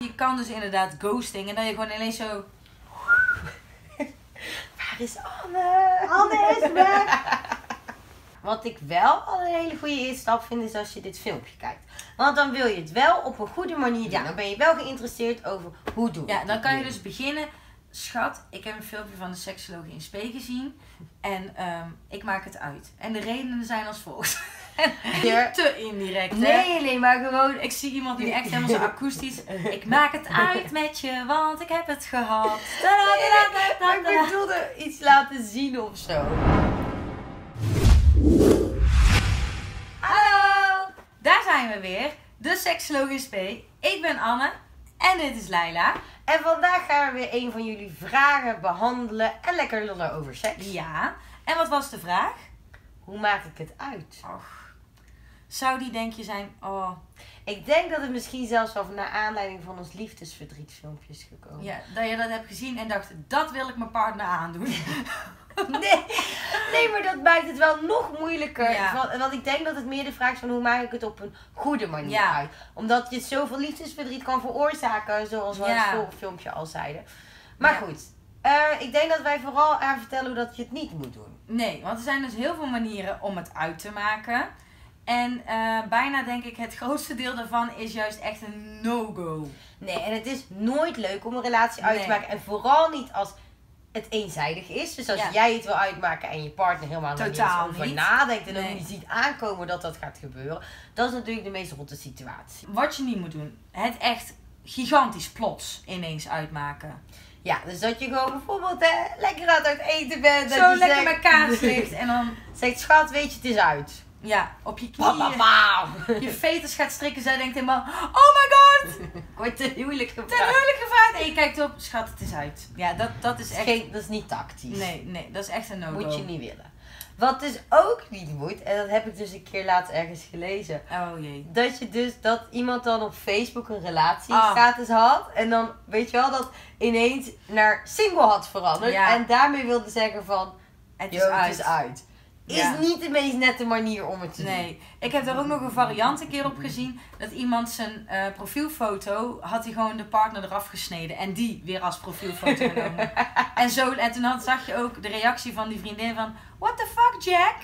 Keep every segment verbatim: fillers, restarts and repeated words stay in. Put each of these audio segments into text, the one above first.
Je kan dus inderdaad ghosting en dat je gewoon ineens zo... Waar is Anne? Anne is weg! Wat ik wel al een hele goede eerste stap vind, is als je dit filmpje kijkt. Want dan wil je het wel op een goede manier doen. Ja. Dan ben je wel geïnteresseerd over hoe doe ik Ja, dit dan kan je nu. dus beginnen. Schat, ik heb een filmpje van de seksoloog in spe gezien. En um, ik maak het uit. En de redenen zijn als volgt. Ja. Te indirect, hè? Nee, nee, maar gewoon... Ik zie iemand die echt helemaal zo akoestisch... Ik maak het uit met je, want ik heb het gehad. Maar ik bedoelde iets laten zien of zo. Hallo! Daar zijn we weer. De seksoloog in spe. Ik ben Anne. En dit is Laila. En vandaag gaan we weer een van jullie vragen behandelen en lekker lullen over seks. Ja. En wat was de vraag? Hoe maak ik het uit? Och. Zou die denk je zijn... Oh... Ik denk dat het misschien zelfs wel naar aanleiding van ons liefdesverdrietfilmpje is gekomen. Ja, dat je dat hebt gezien en dacht, dat wil ik mijn partner aandoen. Nee, nee, maar dat maakt het wel nog moeilijker. Ja. Want, want ik denk dat het meer de vraag is van hoe maak ik het op een goede manier Ja. uit. Omdat je zoveel liefdesverdriet kan veroorzaken, zoals we in Ja. het vorige filmpje al zeiden. Maar Ja. goed, uh, ik denk dat wij vooral aan vertellen hoe dat je het niet moet doen. Nee, want er zijn dus heel veel manieren om het uit te maken. En uh, bijna denk ik het grootste deel daarvan is juist echt een no-go. Nee, en het is nooit leuk om een relatie uit te Nee. maken. En vooral niet als het eenzijdig is. Dus als Ja. jij het wil uitmaken en je partner helemaal er niet eens Totaal over niet. nadenkt. En Nee. ook niet ziet aankomen dat dat gaat gebeuren. Dat is natuurlijk de meest rotte situatie. Wat je niet moet doen, het echt gigantisch plots ineens uitmaken. Ja, dus dat je gewoon bijvoorbeeld hè, lekker aan het eten bent. Dat Zo je lekker zegt, met kaas ligt en dan Zegt, schat, weet je, het is uit. ja, op je Papa, knieën papa. je fetus gaat strikken. Zij denkt helemaal, oh my god, Wordt te huwelijk ten gevraagd. huwelijk gevraagd. En je kijkt op, schat, het is uit. Ja, dat, dat is Dat is, echt... geen, dat is niet tactisch. Nee, nee, dat is echt een no-go. Moet je niet willen. Wat dus ook niet moet, en dat heb ik dus een keer laatst ergens gelezen. Oh jee. Dat je dus, dat iemand dan op Facebook een relatie Ah. status had. En dan, weet je wel, dat ineens naar single had veranderd. Ja. En daarmee wilde zeggen van, Het is yo, uit. het is uit. Is Ja. niet de meest nette manier om het te doen. Nee, ik heb daar ook nog een variant een keer op gezien. Dat iemand zijn uh, profielfoto, had hij gewoon de partner eraf gesneden. En die weer als profielfoto genomen. En, zo, en toen had, zag je ook de reactie van die vriendin van, what the fuck Jack?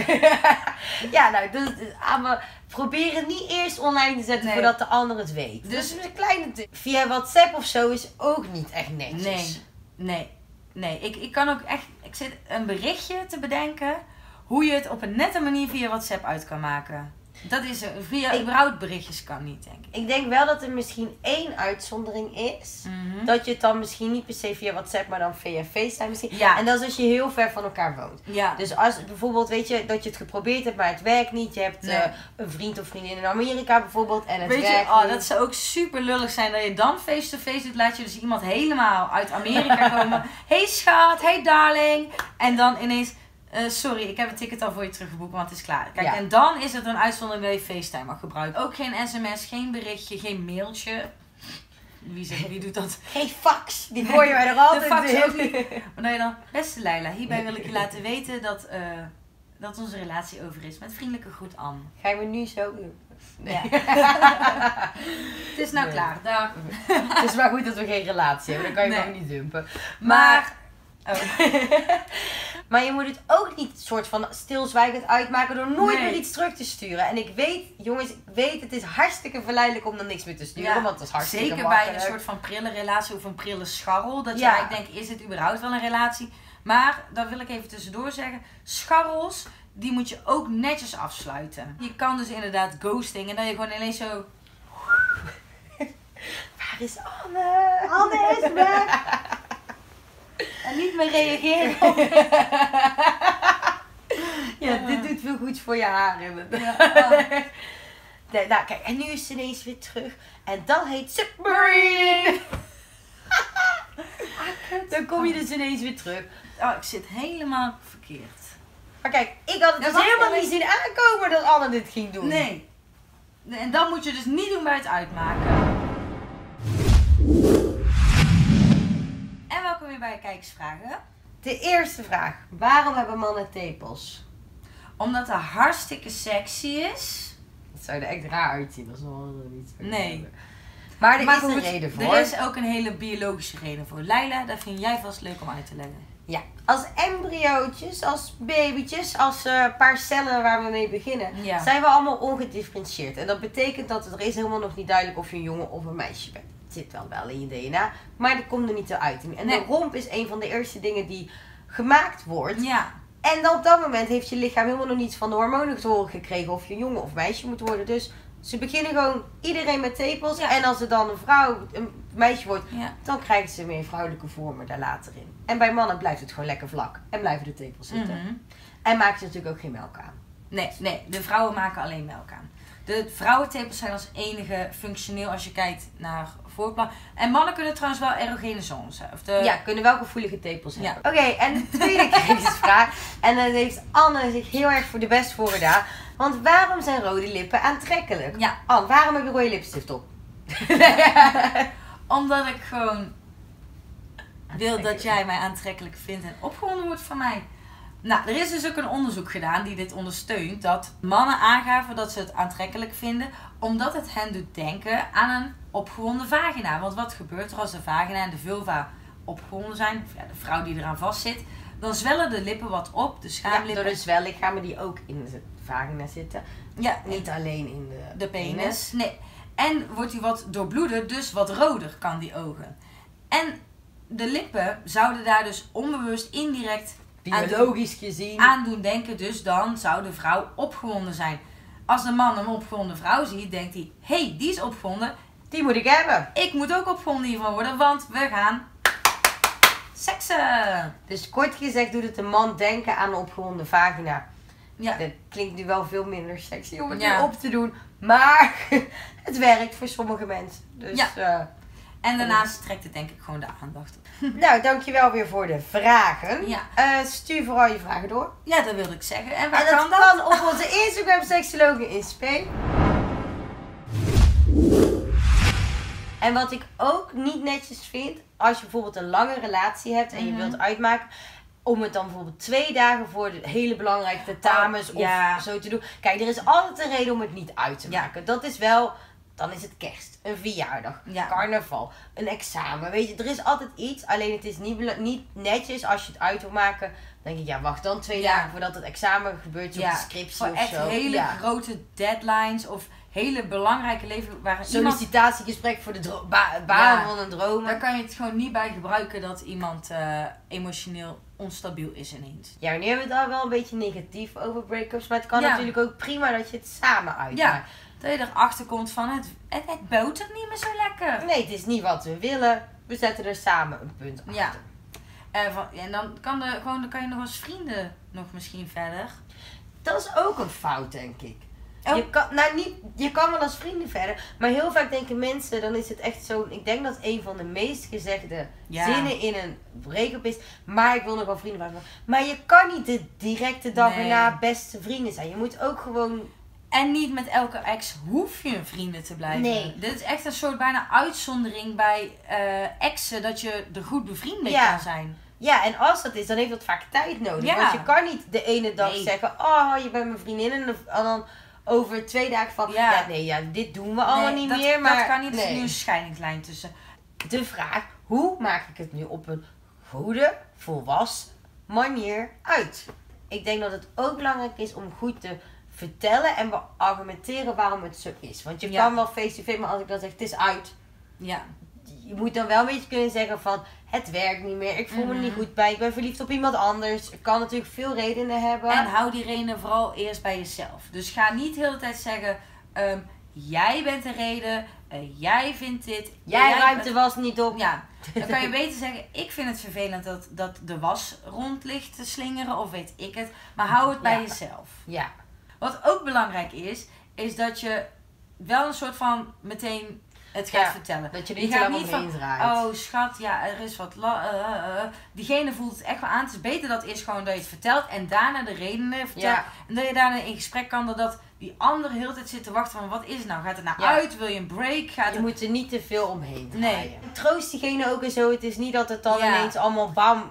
Ja, nou, dus, dus allemaal, probeer het niet eerst online te zetten Nee. voordat de ander het weet. Dus- Dus een kleine tip. Via WhatsApp of zo is ook niet echt netjes. Nee, nee, nee. Ik, ik kan ook echt, ik zit een berichtje te bedenken hoe je het op een nette manier via WhatsApp uit kan maken. Dat is er. Via Ik- überhaupt berichtjes kan niet, denk ik. Ik denk wel dat er misschien één uitzondering is. Mhm. Dat je het dan misschien niet per se via WhatsApp, maar dan via FaceTime misschien. Ja. En dat is als je heel ver van elkaar woont. Ja. Dus als bijvoorbeeld, weet je, dat je het geprobeerd hebt, maar het werkt niet. Je hebt Nee. eh, een vriend of vriendin in Amerika bijvoorbeeld en het Weet je, werkt oh, niet. dat zou ook super lullig zijn dat je dan face-to-face doet. Laat je dus iemand helemaal uit Amerika komen. Hey schat, hey darling. En dan ineens, eh, sorry, ik heb het ticket al voor je teruggeboekt, want het is klaar. Kijk, Ja. en dan is het een uitzondering dat je FaceTime mag gebruiken. Ook geen sms, geen berichtje, geen mailtje. Wie, zegt, wie doet dat? Geen fax, die hoor je mij er altijd De fax in. ook niet. Maar dat je dan, beste Laila, hierbij wil ik je laten weten dat, eh, dat onze relatie over is. Met vriendelijke groet Anne. Ga je me nu zo doen? Ja. Het is nou Nee. klaar, dag. Het is maar goed dat we geen relatie hebben, dan kan je Nee. me ook niet dumpen. Maar, Maar, maar je moet het ook niet soort van stilzwijgend uitmaken door nooit Nee. meer iets terug te sturen. En ik weet, jongens, ik weet, het is hartstikke verleidelijk om dan niks meer te sturen, Ja, want dat is hartstikke zeker bij makkelijk. een soort van prille relatie of een prille scharrel. Dat je Ja. eigenlijk denkt, is het überhaupt wel een relatie? Maar, dat wil ik even tussendoor zeggen. Scharrels, die moet je ook netjes afsluiten. Je kan dus inderdaad ghosting en dat je gewoon ineens zo... Waar is Anne? Anne is weg! En niet meer reageren op... Ja, dit doet veel goeds voor je haren. Ja, oh. Nee, nou, kijk, en nu is ze ineens weer terug. En dat heet submarine. Dan kom je dus ineens weer terug. Oh, ik zit helemaal verkeerd. Maar kijk, ik had het Ja, dus wacht helemaal even. niet zien aankomen dat Anne dit ging doen. Nee. En dat moet je dus niet doen bij het uitmaken. En welkom weer bij Kijkersvragen. De eerste vraag. Waarom hebben mannen tepels? Omdat het hartstikke sexy is. Het zou er echt raar uitzien als mannen er niet zo Nee. hebben. Maar er Maar is een goed, reden voor. Er is ook een hele biologische reden voor. Leila, dat vind jij vast leuk om uit te leggen. Ja, als embryootjes, als babytjes, als uh, paar cellen waar we mee beginnen, Ja. zijn we allemaal ongedifferentieerd. En dat betekent dat er is helemaal nog niet duidelijk of je een jongen of een meisje bent. Het zit wel wel in je D N A, maar dat komt er niet uit. En Nee. de romp is een van de eerste dingen die gemaakt wordt. Ja. En dan op dat moment heeft je lichaam helemaal nog niets van de hormonen te horen gekregen of je een jongen of meisje moet worden. Dus ze beginnen gewoon iedereen met tepels. Ja. En als er dan een vrouw, een meisje wordt, Ja. dan krijgen ze meer vrouwelijke vormen daar later in. En bij mannen blijft het gewoon lekker vlak. En blijven de tepels zitten. Mhm. En maken ze natuurlijk ook geen melk aan. Nee, nee, de vrouwen maken alleen melk aan. De vrouwentepels zijn als enige functioneel als je kijkt naar voortplan. En mannen kunnen trouwens wel erogene zones hebben. Of de... Ja, kunnen wel gevoelige tepels Ja. hebben. Oké, en de tweede kijkersvraag. En dan heeft Anne zich heel erg voor de best voor gedaan. Want waarom zijn rode lippen aantrekkelijk? Ja. Anne, waarom heb je rode lipstift op? Omdat ik gewoon wil dat jij mij aantrekkelijk vindt en opgewonden wordt van mij. Nou, er is dus ook een onderzoek gedaan die dit ondersteunt. Dat mannen aangaven dat ze het aantrekkelijk vinden. Omdat het hen doet denken aan een opgewonden vagina. Want wat gebeurt er als de vagina en de vulva opgewonden zijn? Of ja, de vrouw die eraan vastzit. Dan zwellen de lippen wat op. De Ja, schaamlippen. door de zwellichamen die ook in de vagina zitten. Ja, Niet alleen in de, de penis. Nee. En wordt die wat doorbloeden, dus wat roder kan die ogen. En de lippen zouden daar dus onbewust indirect biologisch gezien. aan doen denken. Dus dan zou de vrouw opgewonden zijn. Als de man een opgewonden vrouw ziet, denkt hij, hé, hey, die is opgewonden. Die moet ik hebben. Ik moet ook opgewonden hiervan worden, want we gaan seksen. Dus kort gezegd doet het de man denken aan een opgewonden vagina. Ja. Dat klinkt nu wel veel minder sexy om het Ja. nu op te doen. Maar het werkt voor sommige mensen. Dus Ja. eh, En daarnaast trekt het denk ik gewoon de aandacht. nou, dankjewel weer voor de vragen. Ja. Eh, stuur vooral je vragen door. Ja, dat wilde ik zeggen. En waar En dat kan dat? kan op onze Instagram Seksologen in Spe. En wat ik ook niet netjes vind, als je bijvoorbeeld een lange relatie hebt en je Mhm. wilt uitmaken, om het dan bijvoorbeeld twee dagen voor de hele belangrijke tentamens Oh, ja. of zo te doen. Kijk, er is altijd een reden om het niet uit te Ja. maken. Dat is wel, dan is het kerst, een verjaardag, Ja. carnaval, een examen. Weet je, er is altijd iets, alleen het is niet, bela- niet netjes als je het uit wil maken. Dan denk ik, ja, wacht dan twee Ja. dagen voordat het examen gebeurt, zoals Ja, een scriptie voor of echt zo. hele Ja. grote deadlines of hele belangrijke leven waar iemand... Sollicitatiegesprek voor de dro- ba- baan Ja. van een droom. Daar kan je het gewoon niet bij gebruiken dat iemand eh, emotioneel onstabiel is ineens. Ja, nu hebben we het al wel een beetje negatief over break-ups. Maar het kan Ja. natuurlijk ook prima dat je het samen uitmaakt. Ja, dat je erachter komt van het, het, het botert niet meer zo lekker. Nee, het is niet wat we willen. We zetten er samen een punt achter. Ja. Eh, van, en dan kan, de, gewoon, dan kan je nog als vrienden nog misschien verder. Dat is ook een fout, denk ik. Oh. Je, kan, nou, niet, je kan wel als vrienden verder. Maar heel vaak denken mensen, dan is het echt zo... Ik denk dat een van de meest gezegde Ja. zinnen in een break-up is... Maar ik wil nog wel vrienden blijven. Maar je kan niet de directe dag Nee. erna beste vrienden zijn. Je moet ook gewoon... En niet met elke ex hoef je vrienden te blijven. Nee. Dit is echt een soort bijna uitzondering bij eh, exen dat je er goed bevriend mee Ja. kan zijn. Ja, en als dat is, dan heeft dat vaak tijd nodig. Ja. Want je kan niet de ene dag Nee. zeggen... Oh, je bent mijn vriendin. En dan- en dan over twee dagen van... Ja, Ja. nee, ja, dit doen we allemaal Nee, niet dat, meer. Maar dat kan niet, er is nee. nu een scheidingslijn tussen. De vraag, hoe maak ik het nu op een goede, volwassen manier uit? Ik denk dat het ook belangrijk is om goed te vertellen en argumenteren waarom het zo is. Want je Ja. kan wel face-to-face, maar als ik dan zeg het is uit... Ja. Je moet dan wel een beetje kunnen zeggen van... Het werkt niet meer, ik voel me er niet Mhm. goed bij, ik ben verliefd op iemand anders. Ik kan natuurlijk veel redenen hebben. En hou die redenen vooral eerst bij jezelf. Dus ga niet de hele tijd zeggen... ehm, jij bent de reden, eh, jij vindt dit. Jij jij ruimt de bent- was niet op. Ja, dan kan je beter zeggen... Ik vind het vervelend dat, dat de was rond ligt te slingeren. Of weet ik het. Maar hou het bij Ja. jezelf. Ja. Wat ook belangrijk is... Is dat je wel een soort van meteen het gaat Ja, vertellen. Dat je er Je niet te gaat lang niet omheen van, draait. oh schat, ja, er is wat... La, eh, eh, eh. Diegene voelt het echt wel aan. Het is beter dat eerst gewoon dat je het vertelt. En daarna de redenen vertelt. Ja. En dat je daarna in gesprek kan. Dat, dat die ander de hele tijd zit te wachten van... Wat is het nou? Gaat het nou Ja. uit? Wil je een break? Gaat Je het... moet er niet te veel omheen Nee. draaien. Troost diegene ook en zo. Het is niet dat het dan Ja. ineens allemaal bam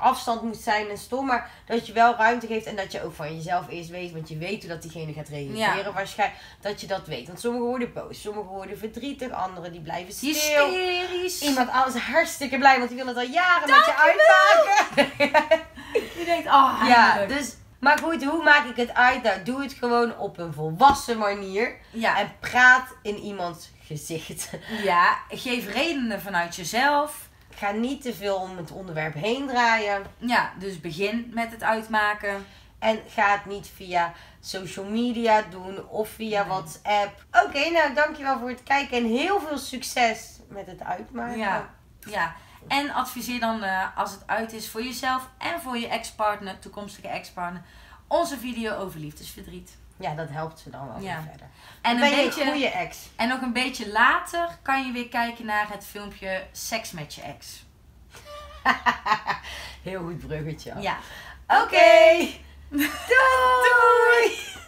afstand moet zijn en stom. Maar dat je wel ruimte geeft en dat je ook van jezelf eerst weet. Want je weet hoe dat diegene gaat reageren. Ja. Waarschijnlijk dat je dat weet. Want sommigen worden boos, sommigen worden verdrietig. Anderen die blijven stil. Hysterisch. Iemand anders hartstikke blij, want die wil het al jaren met je uitmaken. Je denkt, oh, Ja, eindelijk. dus... Maar goed, hoe maak ik het uit? Nou, doe het gewoon op een volwassen manier. Ja. En praat in iemands gezicht. Ja, geef redenen vanuit jezelf. Ga niet te veel om het onderwerp heen draaien. Ja, dus begin met het uitmaken. En ga het niet via social media doen of via Nee. WhatsApp. Oké, nou dankjewel voor het kijken en heel veel succes met het uitmaken. Ja, ja. En adviseer dan uh, als het uit is voor jezelf en voor je ex-partner, toekomstige ex-partner, onze video over liefdesverdriet. Ja, dat helpt ze dan wel Ja. weer verder. En, ben een je beetje, een goede ex. en nog een beetje later kan je weer kijken naar het filmpje Seks met je ex. Heel goed bruggetje. Ja. Oké. Doei. Doei.